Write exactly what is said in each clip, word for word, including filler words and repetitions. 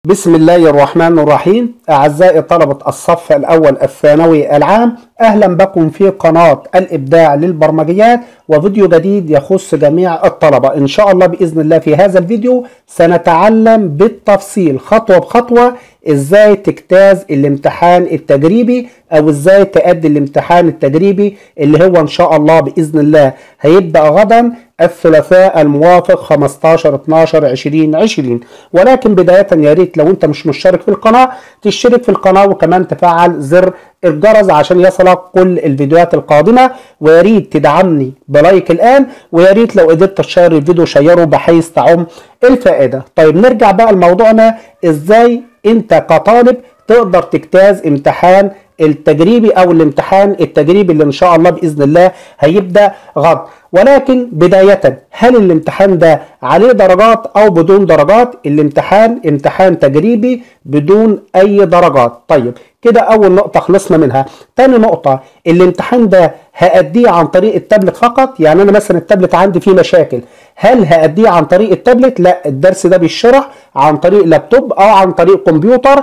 بسم الله الرحمن الرحيم. أعزائي طلبة الصف الأول الثانوي العام، أهلا بكم في قناة الإبداع للبرمجيات وفيديو جديد يخص جميع الطلبة. إن شاء الله بإذن الله في هذا الفيديو سنتعلم بالتفصيل خطوة بخطوة إزاي تجتاز الامتحان التجريبي أو إزاي تأدي الامتحان التجريبي اللي هو إن شاء الله بإذن الله هيبدأ غدا الثلاثاء الموافق خمستاشر اتناشر عشرين عشرين. ولكن بداية يا ريت لو انت مش مشترك في القناة تشترك في القناة وكمان تفعل زر الجرس عشان يصلك كل الفيديوهات القادمة، ويا ريت تدعمني بلايك الآن، ويا ريت لو قدرت تشير الفيديو شيره بحيث تعم الفائدة. طيب نرجع بقى لموضوعنا، ازاي انت كطالب تقدر تجتاز امتحان التجريبي او الامتحان التجريبي اللي ان شاء الله باذن الله هيبدا غد. ولكن بدايه، هل الامتحان ده عليه درجات او بدون درجات؟ الامتحان امتحان تجريبي بدون اي درجات. طيب كده اول نقطه خلصنا منها. تاني نقطه، الامتحان ده هاديه عن طريق التابلت فقط؟ يعني انا مثلا التابلت عندي فيه مشاكل، هل هاديه عن طريق التابلت؟ لا، الدرس ده بيشرح عن طريق لابتوب او عن طريق كمبيوتر،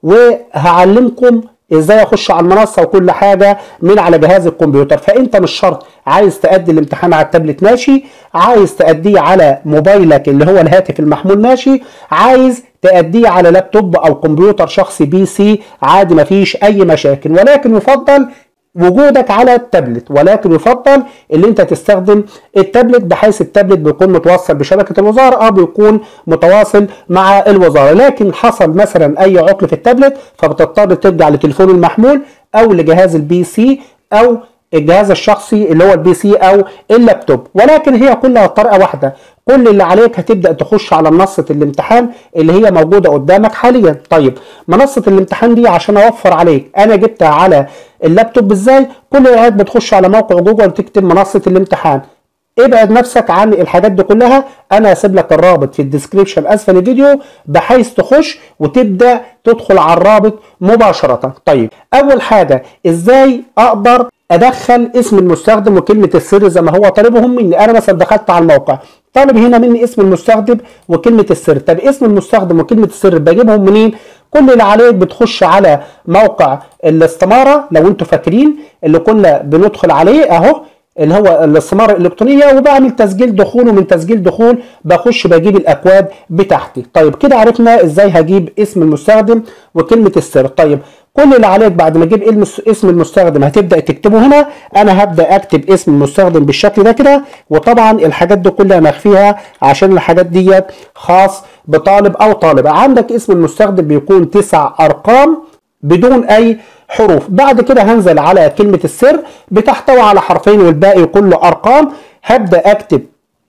وهعلمكم ازاي اخش على المنصه وكل حاجه من على جهاز الكمبيوتر. فانت مش شرط عايز تأدي الامتحان على التابلت ماشي، عايز تأديه على موبايلك اللي هو الهاتف المحمول ماشي، عايز تأديه على لابتوب او كمبيوتر شخصي بي سي عادي مفيش اي مشاكل. ولكن يفضل وجودك على التابلت، ولكن يفضل اللي انت تستخدم التابلت بحيث التابلت بيكون متوصل بشبكه الوزاره او بيكون متواصل مع الوزاره. لكن حصل مثلا اي عطل في التابلت فبتضطر ترجع لتليفون المحمول او لجهاز البي سي او الجهاز الشخصي اللي هو البي سي او اللابتوب. ولكن هي كلها طريقه واحده، كل اللي عليك هتبدا تخش على منصه الامتحان اللي هي موجوده قدامك حاليا. طيب منصه الامتحان دي عشان اوفر عليك انا جبتها على اللابتوب ازاي؟ كل اللي عليك بتخش على موقع جوجل تكتب منصه الامتحان، ابعد نفسك عن الحاجات دي كلها، انا هسيب لك الرابط في الديسكريبشن اسفل الفيديو بحيث تخش وتبدا تدخل على الرابط مباشره. طيب اول حاجه، ازاي اقدر ادخل اسم المستخدم وكلمه السر زي ما هو طالبهم مني؟ انا مثلا دخلت على الموقع طالب هنا مني اسم المستخدم وكلمه السر. طب اسم المستخدم وكلمه السر بجيبهم منين؟ كل اللي عليك بتخش على موقع الاستماره، لو انتوا فاكرين اللي كنا بندخل عليه اهو اللي هو الاستماره الالكترونيه، وبعمل تسجيل دخول، ومن تسجيل دخول بخش بجيب الاكواد بتاعتي. طيب كده عرفنا ازاي هجيب اسم المستخدم وكلمه السر. طيب كل اللي عليك بعد ما اجيب اسم المستخدم هتبدا تكتبه هنا. انا هبدا اكتب اسم المستخدم بالشكل ده كده، وطبعا الحاجات دي كلها مخفيها عشان الحاجات ديت خاص بطالب او طالبه. عندك اسم المستخدم بيكون تسع ارقام بدون اي حروف. بعد كده هنزل على كلمه السر بتحتوي على حرفين والباقي كله ارقام. هبدا اكتب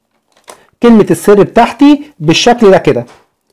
كلمه السر بتاعتي بالشكل ده كده،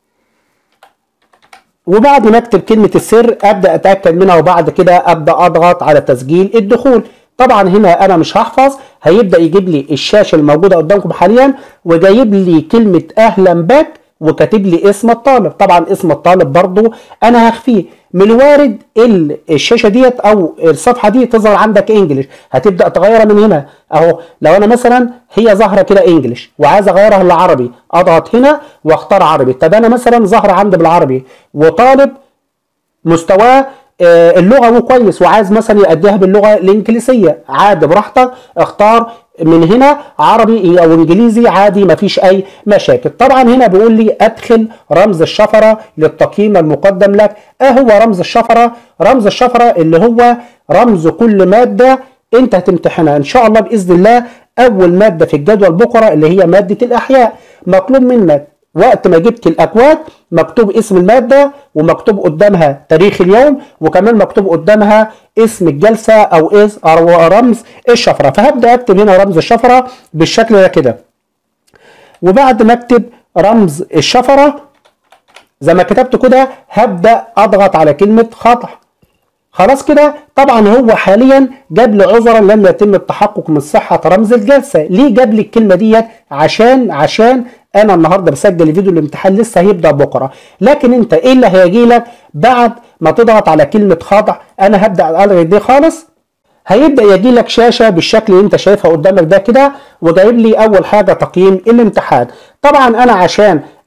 وبعد ما اكتب كلمه السر ابدا اتاكد منها، وبعد كده ابدا اضغط على تسجيل الدخول. طبعا هنا انا مش هحفظ، هيبدا يجيب لي الشاشه الموجوده قدامكم حاليا وجايب لي كلمه اهلا بك وكاتب لي اسم الطالب. طبعا اسم الطالب برضو انا هخفيه. من الوارد الشاشه ديت او الصفحه دي تظهر عندك انجلش، هتبدا تغيرها من هنا اهو. لو انا مثلا هي ظاهره كده انجلش وعايز اغيرها للعربي اضغط هنا واختار عربي. طب انا مثلا ظاهره عندي بالعربي وطالب مستواه اللغه كويس وعايز مثلا يأديها باللغه الانجليزيه، عادي براحتك اختار من هنا عربي او انجليزي عادي مفيش اي مشاكل. طبعا هنا بيقول لي ادخل رمز الشفره للتقييم المقدم لك. ايه هو رمز الشفره؟ رمز الشفره اللي هو رمز كل ماده انت هتمتحنها ان شاء الله باذن الله. اول ماده في الجدول بكره اللي هي ماده الاحياء، مطلوب منك وقت ما جبت الاكواد مكتوب اسم الماده ومكتوب قدامها تاريخ اليوم، وكمان مكتوب قدامها اسم الجلسه او اس او رمز الشفره. فهبدا اكتب هنا رمز الشفره بالشكل ده كده، وبعد ما اكتب رمز الشفره زي ما كتبت كده هبدا اضغط على كلمه خطأ. خلاص كده. طبعا هو حاليا جاب لي عذرا لم يتم التحقق من صحه رمز الجلسه. ليه جاب لي الكلمه ديت؟ عشان عشان انا النهارده بسجل الفيديو الامتحان لسه هيبدا بكره. لكن انت ايه اللي هيجي لك بعد ما تضغط على كلمه خطأ؟ انا هبدا الغي دي خالص. هيبدا يجي لك شاشه بالشكل اللي انت شايفها قدامك ده كده، وجايب لي اول حاجه تقييم الامتحان. طبعا انا عشان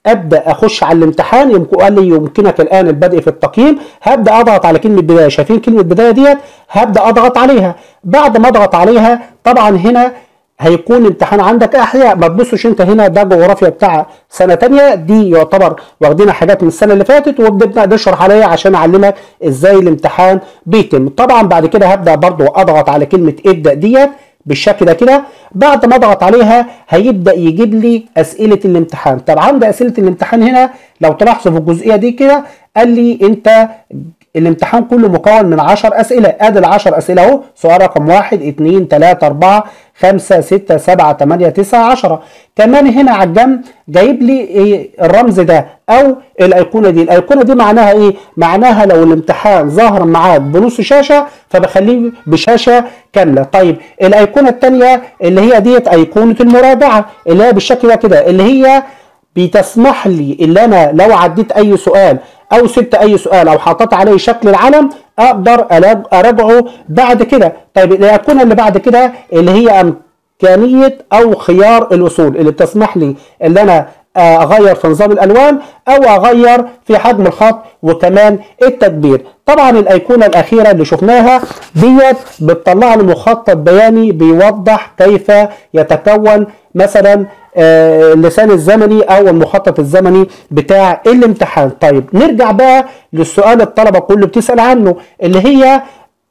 ابدا اخش على الامتحان، يمكن قال لي يمكنك الان البدء في التقييم، هبدا اضغط على كلمه بدايه. شايفين كلمه بدايه ديت؟ هبدا اضغط عليها. بعد ما اضغط عليها طبعا هنا هيكون امتحان عندك احياء. ما تبصش انت هنا ده جغرافيا بتاع سنه ثانيه، دي يعتبر واخدين حاجات من السنه اللي فاتت وبنبدا نشرح عليها عشان اعلمك ازاي الامتحان بيتم. طبعا بعد كده هبدا برضو اضغط على كلمه ابدا ديت بالشكل ده كده. بعد ما اضغط عليها هيبدا يجيب لي اسئله الامتحان. طب عندي اسئله الامتحان هنا لو تلاحظوا في الجزئيه دي كده قال لي انت الامتحان كله مكون من عشر اسئله. ادي ال عشر اسئله اهو، سؤال رقم واحد اتنين تلاته اربعه خمسه سته سبعه تمانيه تسعه عشره. كمان هنا على الجنب جايب لي ايه الرمز ده او الايقونه دي. الايقونه دي معناها ايه؟ معناها لو الامتحان ظهر معاك بنص شاشه فبخليه بشاشه كامله. طيب الايقونه الثانيه اللي هي ديت ايقونه المراجعه اللي هي بالشكل ده كده، اللي هي بتسمح لي اللي انا لو عديت اي سؤال او سبت اي سؤال او حطيت عليه شكل العلم اقدر اراجعه بعد كده. طيب الايقونه اللي بعد كده اللي هي امكانيه او خيار الوصول، اللي بتسمح لي ان انا اغير في نظام الالوان او اغير في حجم الخط وكمان التكبير. طبعا الايقونه الاخيره اللي شفناها ديت بتطلع لي مخطط بياني بيوضح كيف يتكون مثلا اللسان الزمني او المخطط الزمني بتاع الامتحان. طيب نرجع بقى للسؤال الطلبه كله بتسال عنه اللي هي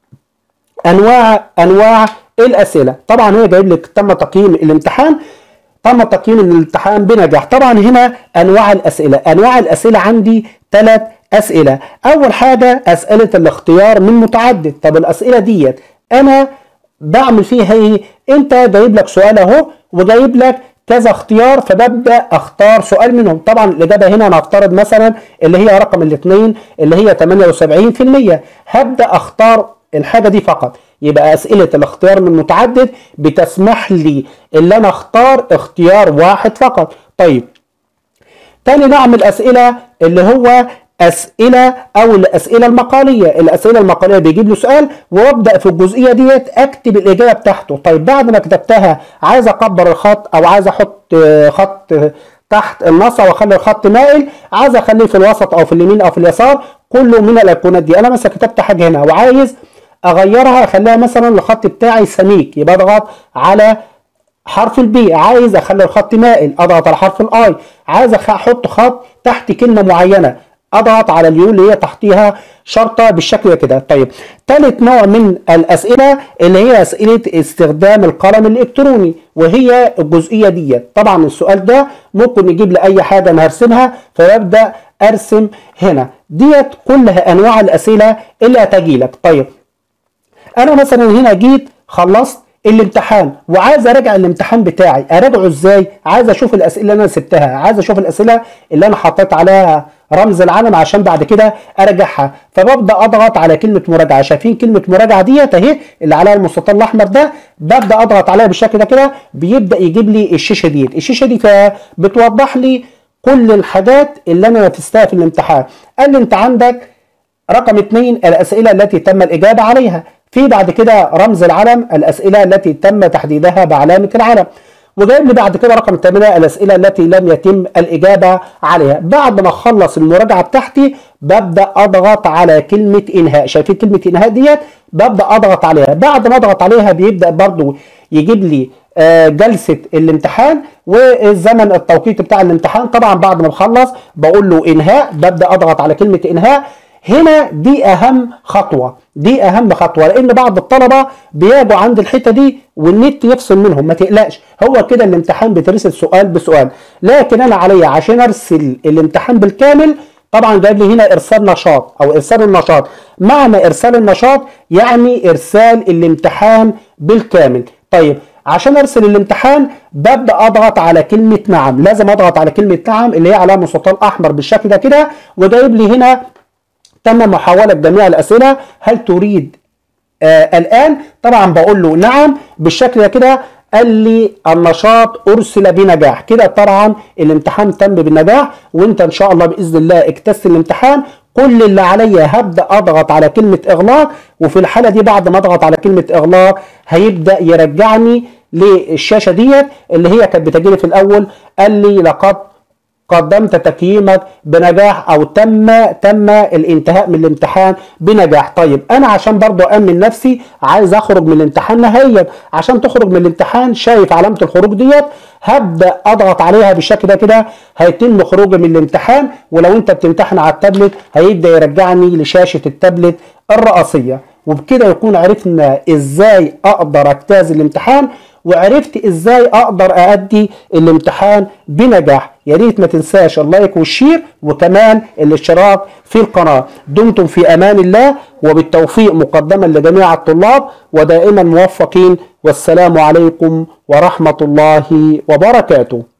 انواع انواع الاسئله. طبعا هو جايب لك تم تقييم الامتحان، تم تقييم الامتحان بنجاح. طبعا هنا انواع الاسئله، انواع الاسئله عندي ثلاث اسئله. اول حاجه اسئله الاختيار من متعدد. طب الاسئله ديت انا بعمل فيها ايه؟ انت جايب لك سؤال اهو وجايب لك كذا اختيار فببدا اختار سؤال منهم. طبعا الاجابه هنا انا هفترض مثلا اللي هي رقم الاثنين اللي هي تمانيه وسبعين في الميه، هبدا اختار الحاجه دي فقط. يبقى اسئله الاختيار من متعدد بتسمح لي ان انا اختار اختيار واحد فقط. طيب تاني نوع من الاسئله اللي هو اسئله او الاسئله المقاليه. الاسئله المقاليه بيجيب له سؤال وابدا في الجزئيه ديت اكتب الاجابه بتاعته. طيب بعد ما كتبتها عايز اكبر الخط او عايز احط خط تحت النص واخلي الخط مائل، عايز اخليه في الوسط او في اليمين او في اليسار، كله من الايقونات دي. انا مثلا كتبت حاجه هنا وعايز اغيرها اخليها مثلا الخط بتاعي سميك، يبقى اضغط على حرف البي. عايز اخلي الخط مائل اضغط على حرف الاي. عايز احط خط تحت كلمه معينه اضغط على اليو اللي هي تحتيها شرطه بالشكل كده. طيب ثالث نوع من الاسئله اللي هي اسئله استخدام القلم الالكتروني، وهي الجزئيه ديت. طبعا السؤال ده ممكن يجيب لي اي حاجه انا هرسمها فببدا ارسم هنا. ديت كلها انواع الاسئله اللي هتجي لك. طيب انا مثلا هنا جيت خلصت الامتحان وعايز اراجع الامتحان بتاعي، اراجعه ازاي؟ عايز اشوف الاسئله اللي انا سبتها، عايز اشوف الاسئله اللي انا حطيت عليها رمز العلم عشان بعد كده اراجعها. فببدا اضغط على كلمه مراجعه. شايفين كلمه مراجعه ديت اهي اللي عليها المستطيل الاحمر ده، ببدا اضغط عليها بالشكل ده كده بيبدا يجيب لي الشاشه ديت. الشاشه دي بتوضح لي كل الحاجات اللي انا نفذتها في الامتحان. قال لي انت عندك رقم اتنين الاسئله التي تم الاجابه عليها، في بعد كده رمز العلم الاسئله التي تم تحديدها بعلامه العلم، وجايب لي بعد كده رقم ثمانيه الاسئله التي لم يتم الاجابه عليها. بعد ما اخلص المراجعه بتاعتي ببدا اضغط على كلمه انهاء. شايفين كلمه انهاء ديت؟ ببدا اضغط عليها. بعد ما اضغط عليها بيبدا برضو يجيب لي جلسه الامتحان والزمن التوقيت بتاع الامتحان. طبعا بعد ما بخلص بقول له انهاء، ببدا اضغط على كلمه انهاء. هنا دي اهم خطوه، دي اهم خطوه، لان بعض الطلبه بيجوا عند الحته دي والنت يفصل منهم. ما تقلقش، هو كده الامتحان بيترسل سؤال بسؤال، لكن انا عليا عشان ارسل الامتحان بالكامل طبعا جايب لي هنا ارسال نشاط او ارسال النشاط. معنى ارسال النشاط يعني ارسال الامتحان بالكامل. طيب عشان ارسل الامتحان ببدا اضغط على كلمه نعم. لازم اضغط على كلمه نعم اللي هي على مستطيل احمر بالشكل ده كده، وجايب لي هنا تم محاولة جميع الأسئلة، هل تريد آه الآن؟ طبعا بقول له نعم بالشكل ده كده. قال لي النشاط أرسل بنجاح. كده طبعا الامتحان تم بالنجاح، وانت ان شاء الله بإذن الله اجتزت الامتحان. كل اللي عليا هبدأ أضغط على كلمة إغلاق، وفي الحالة دي بعد ما أضغط على كلمة إغلاق هيبدأ يرجعني للشاشة ديت اللي هي كانت بتجيلي في الأول. قال لي لقد قدمت تقييمك بنجاح او تم تم الانتهاء من الامتحان بنجاح. طيب انا عشان برضو امن نفسي عايز اخرج من الامتحان نهائيا. عشان تخرج من الامتحان شايف علامة الخروج ديت، هبدأ اضغط عليها بالشكل ده كده، هيتم خروجي من الامتحان. ولو انت بتمتحن على التابلت هيبدأ يرجعني لشاشة التابلت الرئيسية. وبكده يكون عرفنا ازاي اقدر اجتاز الامتحان، وعرفت ازاي اقدر اادي الامتحان بنجاح. يا ريت ما تنساش اللايك والشير وكمان الاشتراك في القناة. دمتم في امان الله وبالتوفيق مقدما لجميع الطلاب، ودائما موفقين، والسلام عليكم ورحمة الله وبركاته.